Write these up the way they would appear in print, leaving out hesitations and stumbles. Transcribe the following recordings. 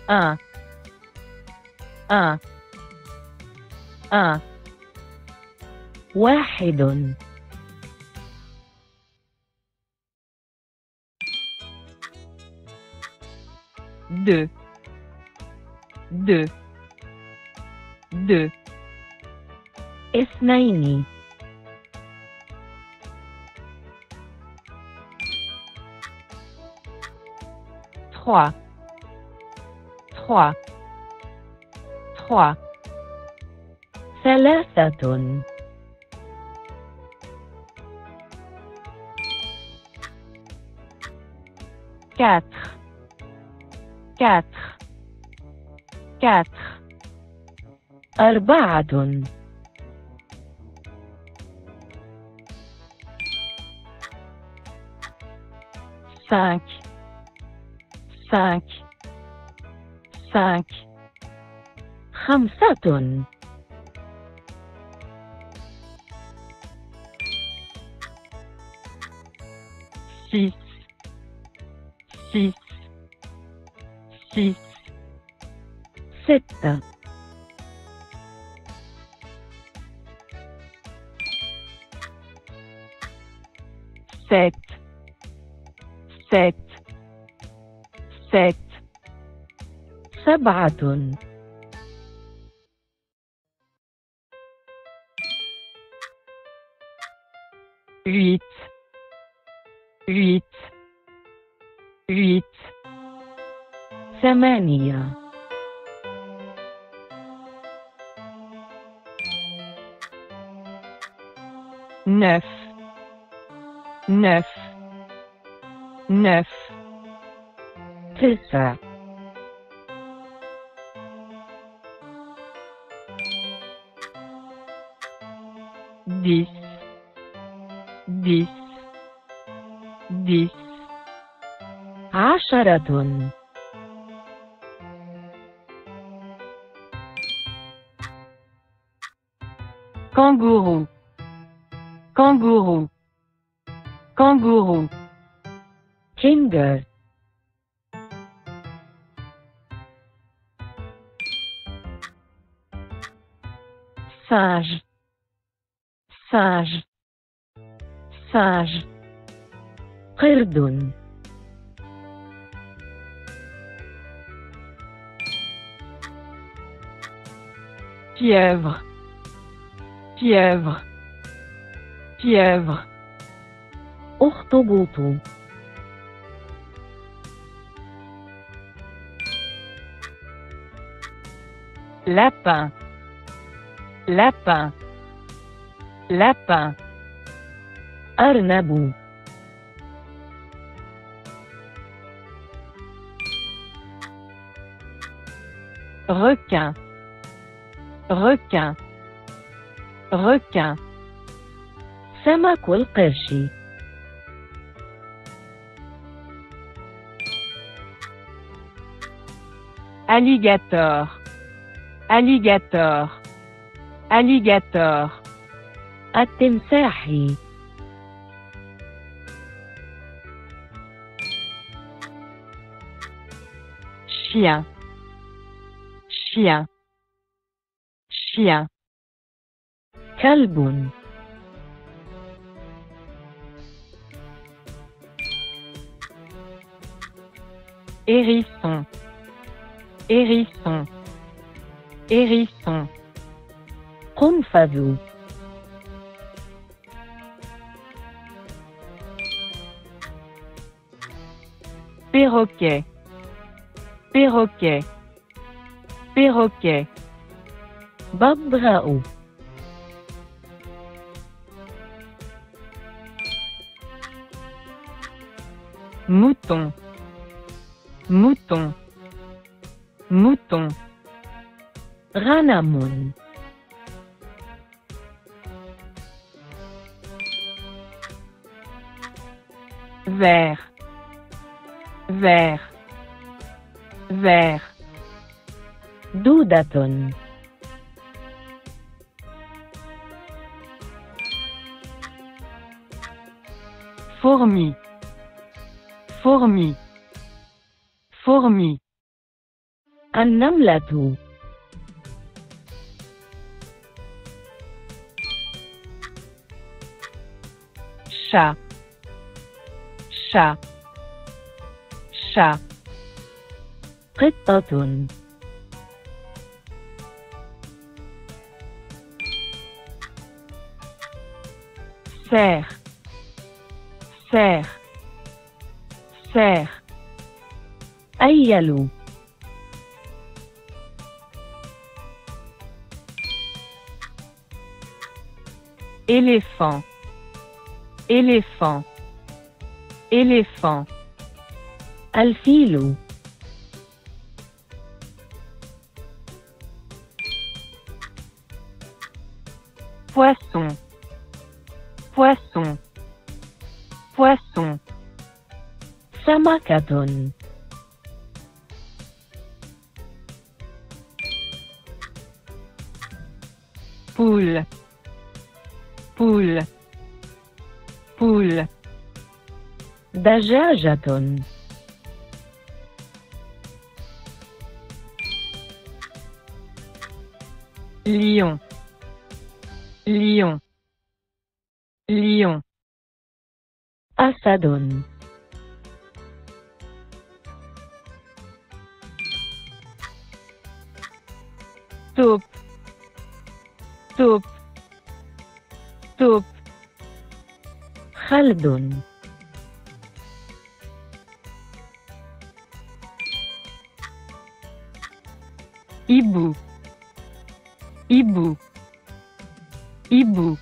un, un, un. واحد. deux, deux, deux. اثنين. trois, trois, trois. ثلاثة. quatre, quatre, quatre. أربعة. cinq, cinq, cinq. خمسة. six, six, six. ستة. sept, sept, sept. سبعة. huit, huit, huit. ثمانية. neuf, neuf, neuf. تسع. dix, dix, dix. عشرة. kangourou, kangourou, kangourou. kinder. singe, singe, singe. قرد. pieuvre, pieuvre, pieuvre. أخطبوط. lapin, lapin, lapin. أرنب. requin, requin, requin. سمك القرش. alligator, alligator, alligator. التمساح. chien, chien, chien. كلب. hérisson, hérisson, hérisson. قنفذ. perroquet, perroquet, perroquet. ببغاء. mouton, mouton, mouton. غنم. vert, vert, vert. دودة. fourmi, fourmi, fourmi. النملة. chat, chat, chat, قطة. cerf, cerf, cerf, أيل. éléphant, éléphant, éléphant, الفيل. poisson, poisson, poisson, سمكة. poule, poule, poule, دجاجة. lion, lion, lion, أسد. taupe, taupe, taupe, خلد. hibou, hibou, hibou,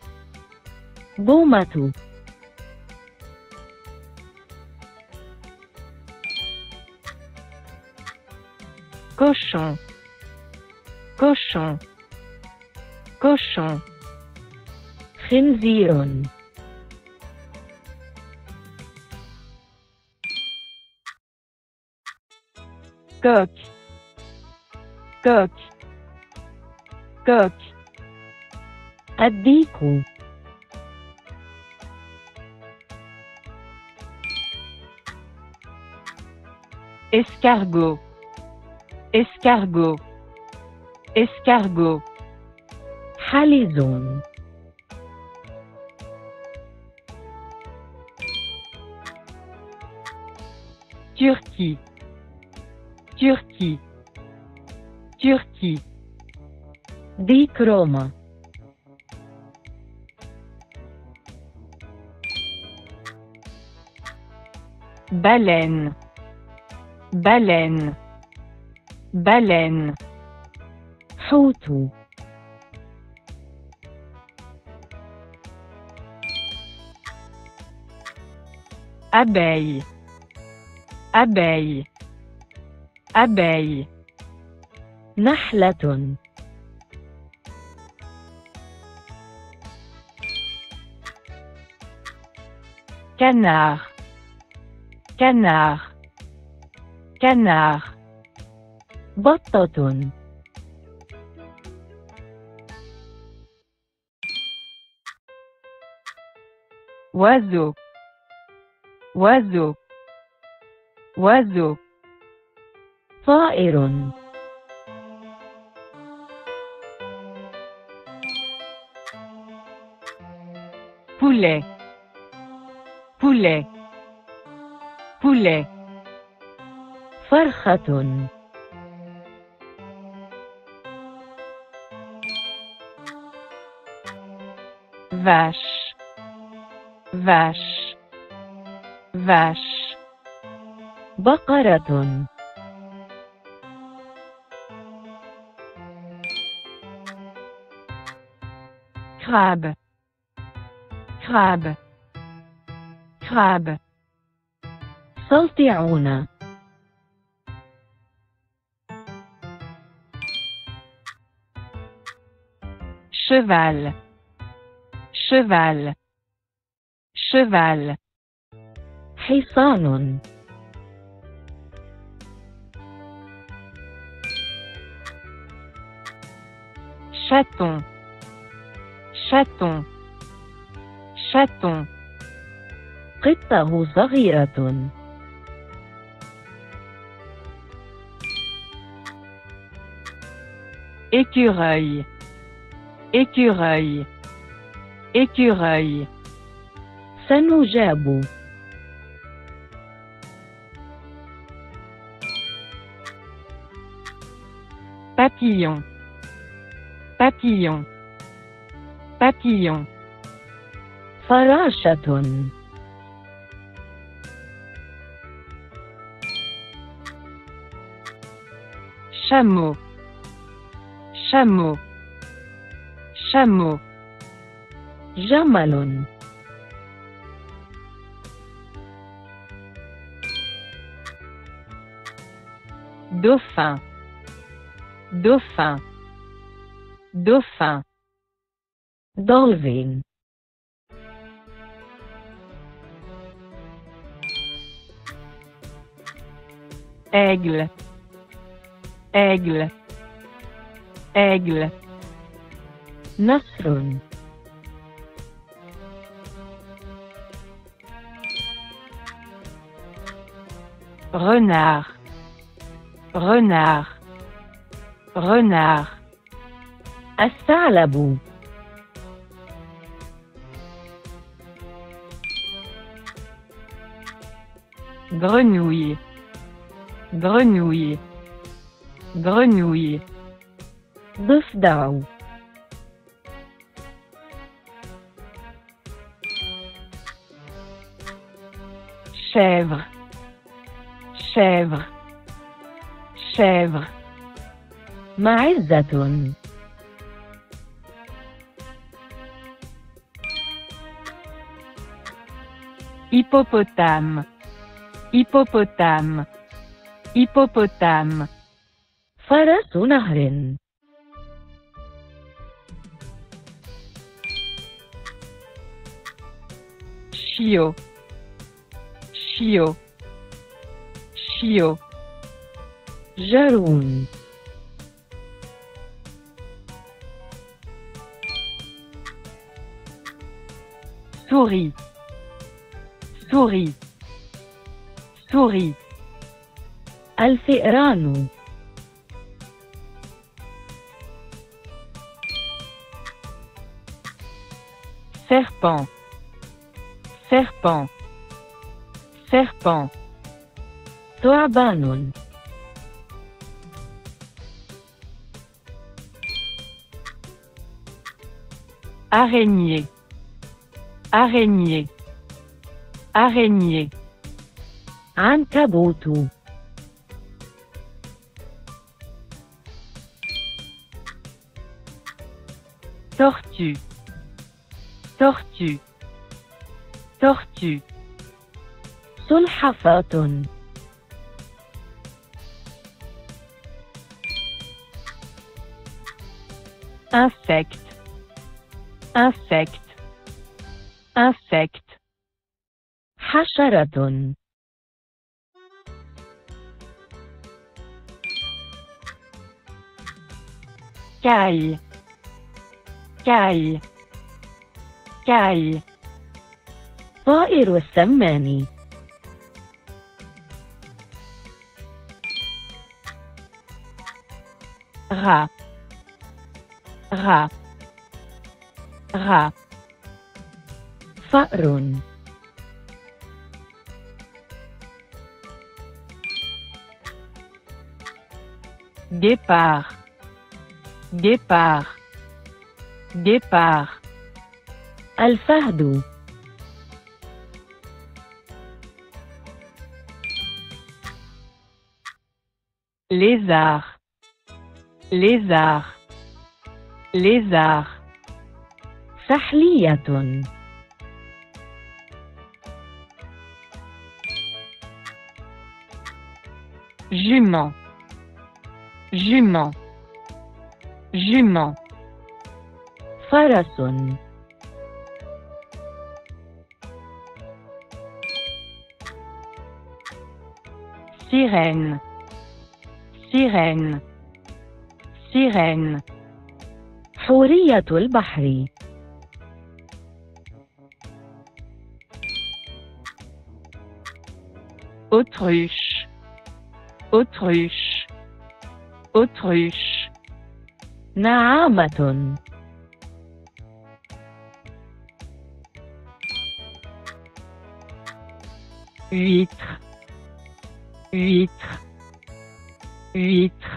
بومة. cochon, cochon, cochon, خنزير. coq, coq, coq, الديك. escargot, escargot, escargot, حلز. Turquie, Turquie, Turquie, ديك روما. baleine, baleine, baleine, حوت. abeille, abeille, abeille, نحلة. canard, canard, canard, بطة. oiseau, oiseau, oiseau, طائر. poulet, poulet, poulet, فرخة. vache, vache, vache, بقرة. crabe, crabe, crabe, سلطعون. cheval, cheval, cheval, حصان. chaton, chaton, chaton, قطة صغيرة. écureuil, écureuil, écureuil. سنجاب. Papillon, papillon, papillon. فراشة. Chameau, chameau, chameau. جمل. Dauphin, dauphin, dauphin. دولفين. Aigle, aigle, aigle. نسر. Renard, renard, renard. الثعلب. Grenouille, grenouille, grenouille. ضفدع. Chèvre, chèvre, chèvre. معزة. Hippopotame, hippopotame, hippopotame. فرس نهر. Chiot, chiot, chiot. جرون. Souris, souris, souris. الفئران. Serpent, serpent, serpent. ثعبان. Araignée, araignée, araignée. عنكبوت. Tortue, tortue, tortue. سلحفاة. Insecte, insecte, insecte. حشرة. Caille, caille, caille. طائر السمان. Rat, rat, rat. فأر. Guépard, guépard, guépard. الفهد. Lézard, lézard, lézard. سحلية. Jument, jument, jument. فرس. Sirène, sirène, sirène. حورية البحر. Autruche, autruche, autruche. نعامة. huître, huître, huître,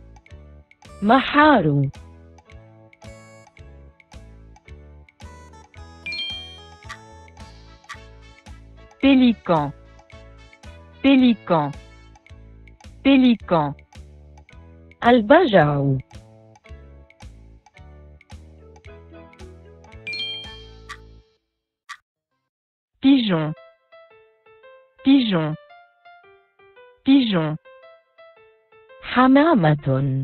محار. pélican, pélican, pélican, البجع. pigeon, pigeon, pigeon, حمامة.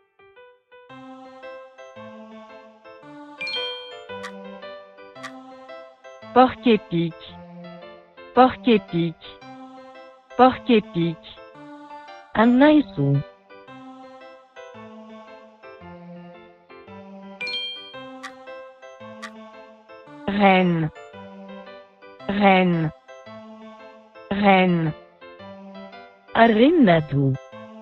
porc-épic, porc-épic, porc-épic, النيس. reine, reine, reine, الرنة.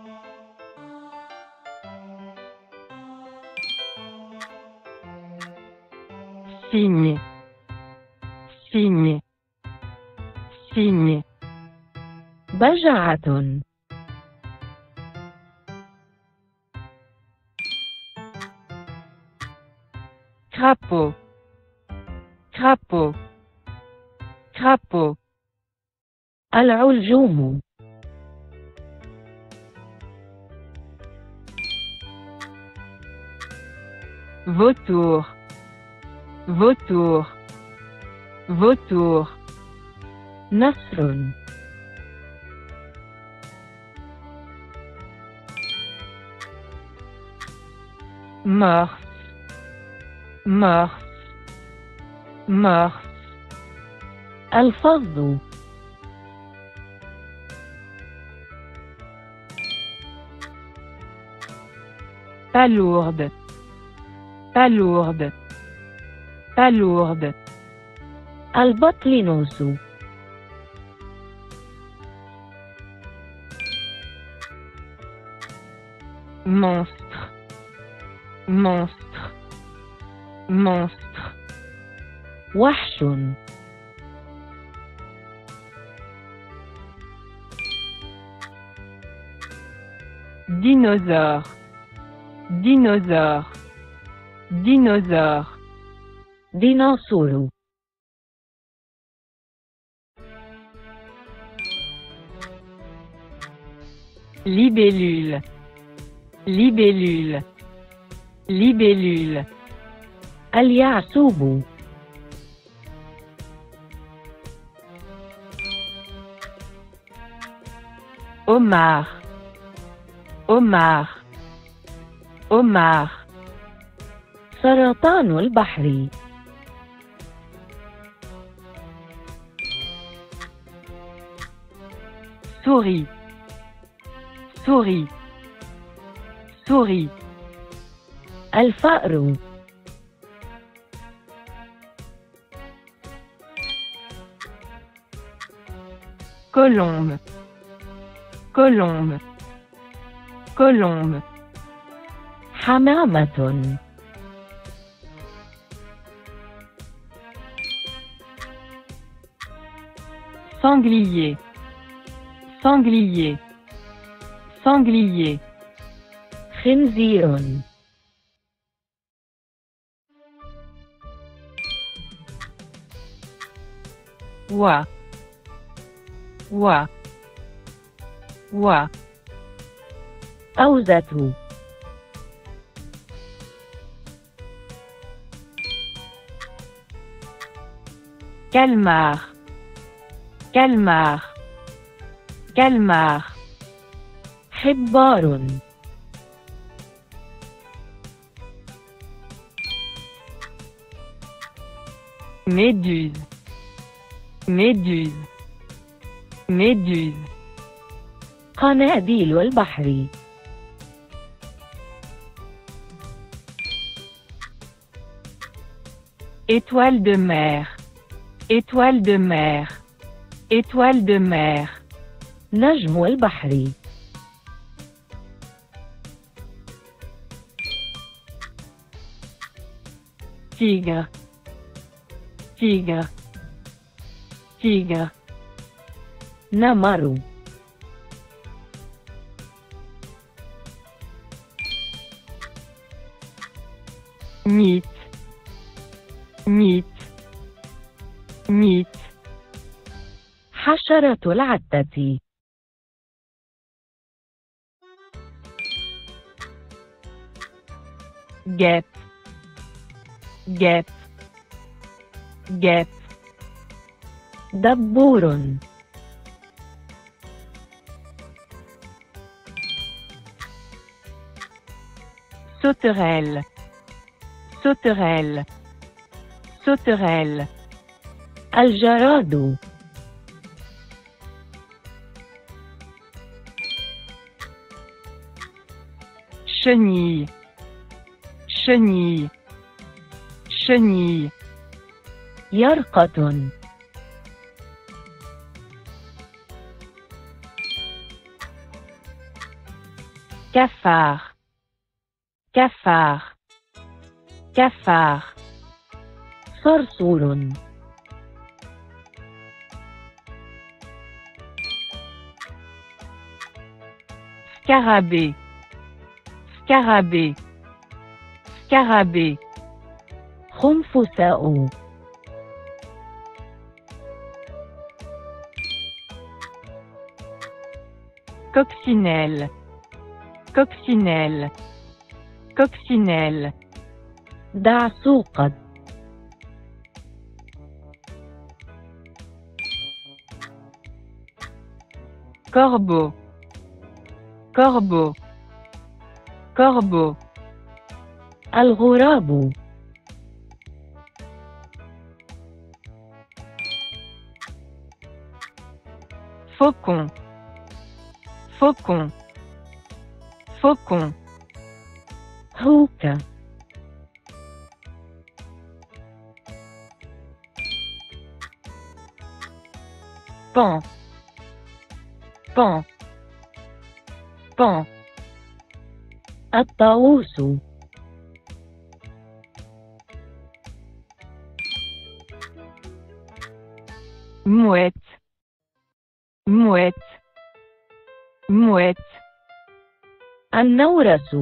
cygne, cygne, cygne, بجعة. crapaud, crapaud, crapaud, العلجوم. vautour, vautour, vautour, نسر. morse, morse, morse, الفظ. palourde, palourde, palourde, البطلينوس. monstre, monstre, monstre, وحش. dinosaure, dinosaure, dinosaure, ديناصور. libellule, libellule, libellule, اليعسوب. homard, homard, homard, سرطان البحر. souris, souris, souris, الفأر. colombe, colombe, colombe, حمامة. sanglier, sanglier, sanglier, خنزير. oie, oie, oie, أوزة. calmar, calmar, calmar, حبار. méduse, méduse, méduse, قناديل البحر. étoile de mer, étoile de mer, étoile de mer, نجم البحر. tigre, tigre, tigre, نمر mythe, mythe, mythe, حشرة العتة guêpe, guêpe, guêpe, دبور sauterelle, sauterelle, sauterelle, الجراد chenille, chenille, chenille, يرقة cafard, cafard, cafard, صرصور scarabée, scarabée, scarabée, خنفساء coccinelle, coccinelle, coccinelle, دعسوقة corbeau, corbeau, corbeau, الغراب faucon, faucon, faucon, هوكة pan, pan, pan, الطاووس mouette, mouette, mouette, النورس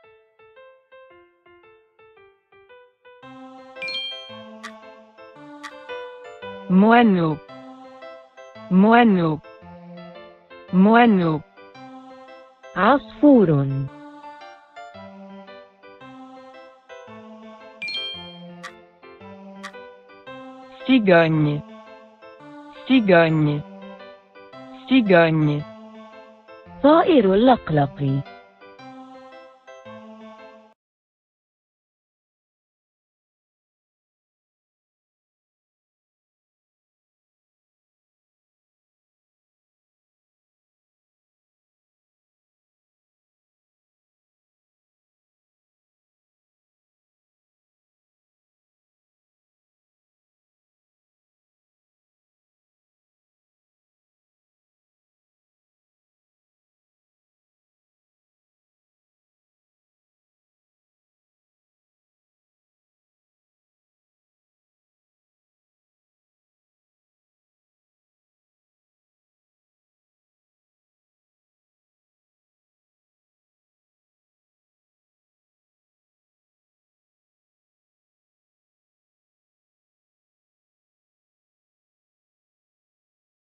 moineau, moineau, moineau, عصفور cigogne, cigogne, cigogne, طائر اللقلق